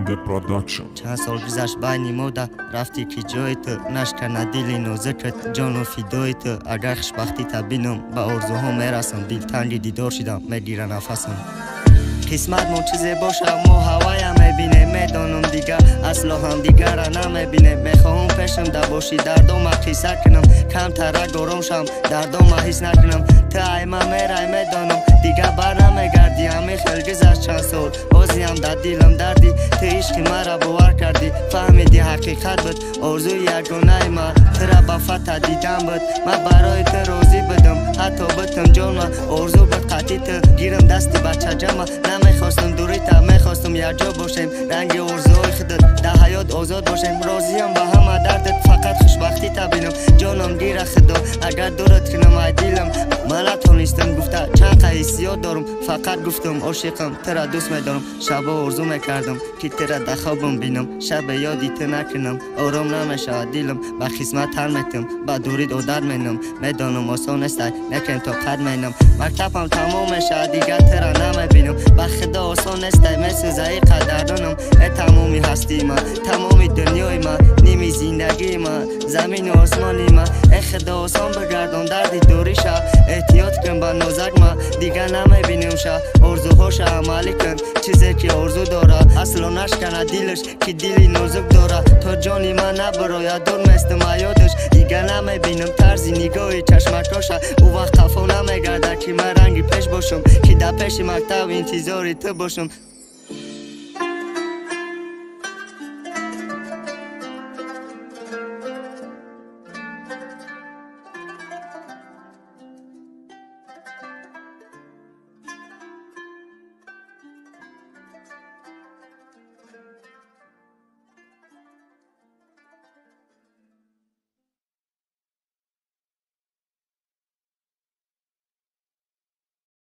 Under Production. چند سال گذشت بینی موده رفتی که جای تو نشکنه دلی نازکت جان و فدای تو اگر خوشبختی بینم به آرزوها میرسم دل تنگ دیدار شدم میگیره نفسم قسمت مون چیزی باشه ما هوایم میبینه میدانم دیگه اصلا هم دیگر را نمیبینه میخواهم پیشم ده باشی دردام قصه کنم کم ترک گرم شم دردام حس نکنم تا ایما میره میدانم دیگه بر نمیگردی همه خیلی گذشت چند سال بازی هم در دلم دردی تو عشق مرا باور کردی فهمیدی حقیقت بود آرزوی یگانه ما تو را با فتح دیدم بود من برای تو راضی بدم حتی بتم جان و آرزو بود قطعی تو گیرم دستی بچه جمع نمیخواستم دوری تا میخواستم یک جا باشیم رنگ آرزوهای خودت در حیات آزاد باشیم راضیم با همه دردت فقط خوشبختی تا بینم جانم گیره خدا اگر دورت کنم ای دلم من نتونستم گفته چند حسیات دارم فقط گفتم عاشقم تو را دوست میدارم شبا آرزو میکردم که تو را در خوابم بینم شب یادی تو نکنم آرام نمیشه دلم به خدمت حل میتم به دوریت عادت مینم میدانم آسان است لیکن تا قد مینم مکتبم تمام میشه دیگه تو را نمیبینم به خدا آسان است میسوزه قدردانم ای تمامی هستی من تمامی دنیای من نیمی زندگی من زمین و آسمانی من ای خدا آسان بگردم دردی دوری شه احتیاط کن با نازک من دیگه نمیبینم شه آرزوهاش عملی کن چیزی که آرزو داره اصلا نشکنه دلش که دلی نازک داره تا جانی من نبراید دور میستم یادش دیگه نمیبینم طرز نگاه چشمکاشه او وقت خفا نمیگرده که من رنگی پیش باشم که در پیش مکتب انتظاری تو باشم